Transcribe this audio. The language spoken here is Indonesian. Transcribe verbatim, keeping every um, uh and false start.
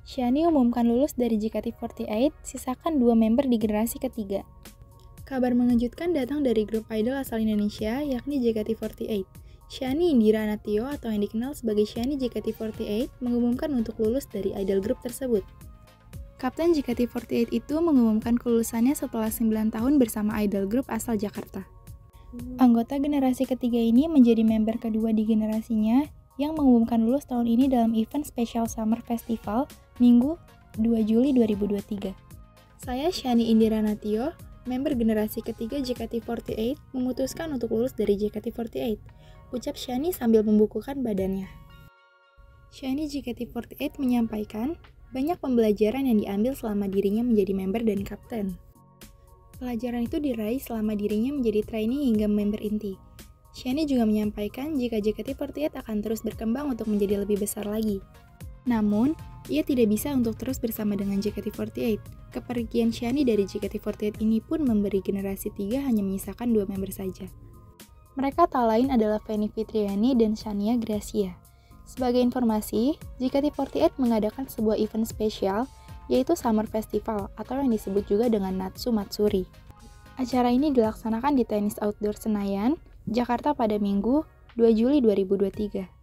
Shani umumkan lulus dari J K T empat delapan, sisakan dua member di generasi ketiga. Kabar mengejutkan datang dari grup idol asal Indonesia, yakni J K T empat delapan. Shani Indira Natio atau yang dikenal sebagai Shani J K T empat delapan mengumumkan untuk lulus dari idol grup tersebut. Kapten J K T empat delapan itu mengumumkan kelulusannya setelah sembilan tahun bersama idol grup asal Jakarta. Anggota generasi ketiga ini menjadi member kedua di generasinya yang mengumumkan lulus tahun ini dalam event Special Summer Festival Minggu dua Juli dua ribu dua puluh tiga. Saya Shani Indira Natio, member generasi ketiga J K T empat delapan, memutuskan untuk lulus dari J K T empat delapan, ucap Shani sambil membukukan badannya. Shani J K T empat delapan menyampaikan, banyak pembelajaran yang diambil selama dirinya menjadi member dan kapten. Pelajaran itu diraih selama dirinya menjadi trainee hingga member inti. Shani juga menyampaikan jika J K T empat delapan akan terus berkembang untuk menjadi lebih besar lagi. Namun, ia tidak bisa untuk terus bersama dengan J K T empat delapan. Kepergian Shani dari J K T empat delapan ini pun memberi generasi tiga hanya menyisakan dua member saja. Mereka tak lain adalah Feni Fitriani dan Shania Gracia. Sebagai informasi, J K T empat delapan mengadakan sebuah event spesial, yaitu Summer Festival atau yang disebut juga dengan Natsu Matsuri. Acara ini dilaksanakan di Tenis Outdoor Senayan, Jakarta pada Minggu dua Juli dua ribu dua puluh tiga.